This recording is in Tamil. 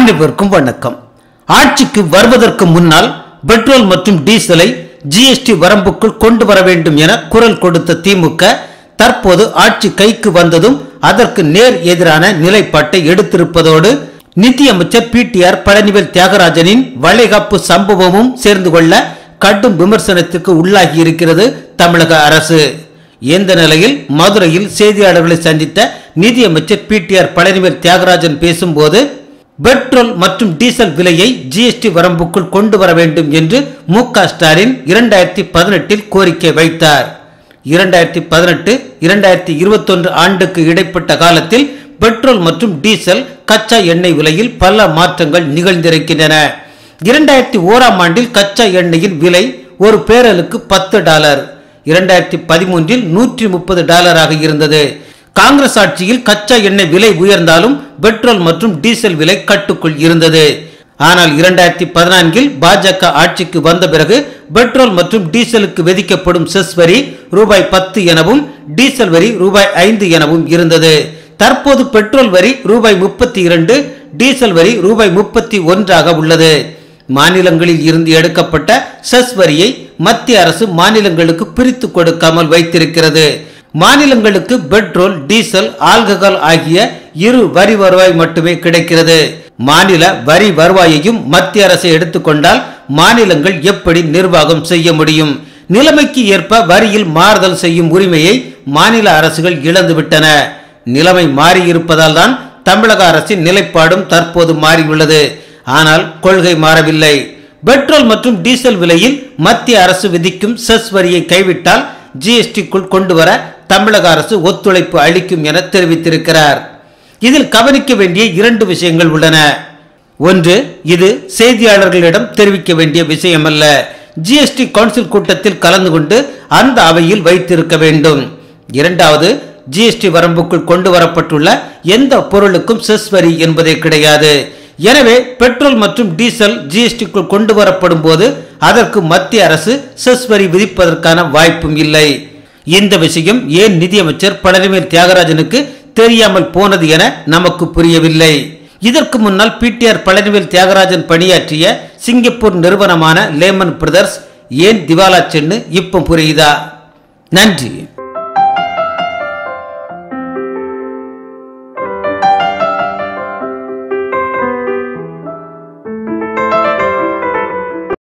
அனைவருக்கும் வணக்கம். ஆட்சிக்கு வருவதற்கு முன்னால் பெட்ரோல் மற்றும் டீசலை ஜிஎஸ்டி வரம்புக்குள் கொண்டு வர வேண்டும் என குரல் கொடுத்த திமுக தற்போது ஆட்சி கைக்கு வந்ததும் அதற்கு நேர் எதிரான நிலைப்பாட்டை எடுத்திருப்பதோடு நிதியமைச்சர் பிடிஆர் பழனிவேல் தியாகராஜனின் வளைகாப்பு சம்பவமும் சேர்ந்து கொள்ள கடும் விமர்சனத்திற்கு உள்ளாகி இருக்கிறது தமிழக அரசு. இந்த நிலையில் மதுரையில் செய்தியாளர்களை சந்தித்த நிதியமைச்சர் பிடிஆர் பழனிவேல் தியாகராஜன் பேசும்போது பெட்ரோல் மற்றும் டீசல் விலையை ஜிஎஸ்டி வரம்புக்குள் கொண்டு வர வேண்டும் என்று மு.க. ஸ்டாலின் 2018 கோரிக்கை வைத்தார். 2018-2021 ஆண்டுக்கு இடைப்பட்ட காலத்தில் பெட்ரோல் மற்றும் டீசல் கச்சா எண்ணெய் விலையில் பல மாற்றங்கள் நிகழ்ந்திருக்கின்றன. 2001 ஆண்டில் கச்சா எண்ணெயின் விலை ஒரு பேரலுக்கு $10, 2013 $130 இருந்தது. காங்கிரஸ் ஆட்சியில் கச்சா எண்ணெய் விலை உயர்ந்தாலும் பெட்ரோல் மற்றும் டீசல் விலை கட்டுக்குள் இருந்தது. ஆனால் 2014 பாஜக ஆட்சிக்கு வந்த பிறகு பெட்ரோல் மற்றும் டீசலுக்கு விதிக்கப்படும் செஸ் வரி ₹10 எனவும் டீசல் வரி ₹5 எனவும் இருந்தது. தற்போது பெட்ரோல் வரி ₹32, டீசல் வரி ₹31 உள்ளது. மாநிலங்களில் இருந்து எடுக்கப்பட்ட செஸ் வரியை மத்திய அரசு மாநிலங்களுக்கு பிரித்து கொடுக்காமல் வைத்திருக்கிறது. மாநிலங்களுக்கு பெட்ரோல், டீசல், ஆல்கஹால் ஆகிய இரு வரி வருவாய் மட்டுமே கிடைக்கிறது. மாநில வரி வருவாயையும் மத்திய அரசை எடுத்துக்கொண்டால் மாநிலங்கள் எப்படி நிர்வாகம் செய்ய முடியும்? நிலைமைக்கு ஏற்ப வரியில் மாறுதல் செய்யும் உரிமையை மாநில அரசுகள் இழந்துவிட்டன. நிலைமை மாறியிருப்பதால் தான் தமிழக அரசின் நிலைப்பாடும் தற்போது மாறியுள்ளது. ஆனால் கொள்கை மாறவில்லை. பெட்ரோல் மற்றும் டீசல் விலையில் மத்திய அரசு விதிக்கும் செஸ் வரியை கைவிட்டால் ஜிஎஸ்டிக்குள் கொண்டு வர தமிழக அரசு ஒத்துழைப்பு அளிக்கும் என தெரிவித்திருக்கிறார். இதில் கவனிக்க வேண்டிய 2 விஷயங்கள் உள்ளன. ஒன்று, இது செய்தியாளர்களிடம் தெரிவிக்க வேண்டிய விஷயம் அல்ல. ஜிஎஸ்டி கவுன்சில் கூட்டத்தில் கலந்து கொண்டு அந்த அவையில் வைத்திருக்க வேண்டும். இரண்டாவது, ஜிஎஸ்டி வரம்புக்குள் கொண்டு வரப்பட்டுள்ள எந்த பொருளுக்கும் செஸ் வரி என்பதே கிடையாது. எனவே பெட்ரோல் மற்றும் டீசல் ஜிஎஸ்டிக்குள் கொண்டு வரப்படும் போது அதற்கு மத்திய அரசு செஸ் வரி விதிப்பதற்கான வாய்ப்பும் இல்லை. இந்த விஷயம் ஏன் நிதியமைச்சர் பழனிவேல் தியாகராஜனுக்கு தெரியாமல் போனது என நமக்கு புரியவில்லை. இதற்கு முன்னால் பிடிஆர் பழனிவேல் தியாகராஜன் பணியாற்றிய சிங்கப்பூர் நிறுவனமான லேமன் பிரதர்ஸ் ஏன் திவாலாச்சுன்னு இப்ப புரியுதா? நன்றி.